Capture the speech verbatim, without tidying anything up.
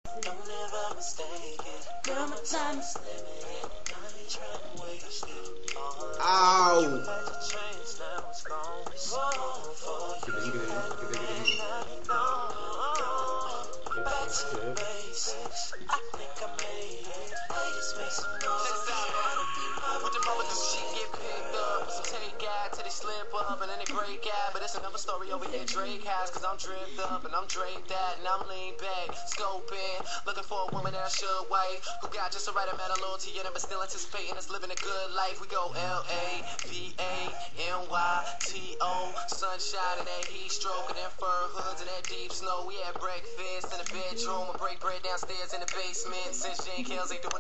Don't ever mistake it. Girl, my time is limited. I ain't trying to waste it. Ow! You had your chance, now it's gone. It's gone for you. You had it now. Back to the basics. I think I made it. Ladies make some noise. With the moment this shit get picked up, some take out till they slip up and then they break out. But it's another story over here, Drake has. Cause I'm dripped up and I'm draped out and I'm lean back, scoping, looking for a woman that I should wife, who got just the right amount of loyalty in it, but still anticipating us living a good life. We go L A V A N Y T O, sunshine and that heat stroke and that fur hoods and that deep snow. We had breakfast in the bedroom and break bread downstairs in the basement. Since Jane Kells ain't doing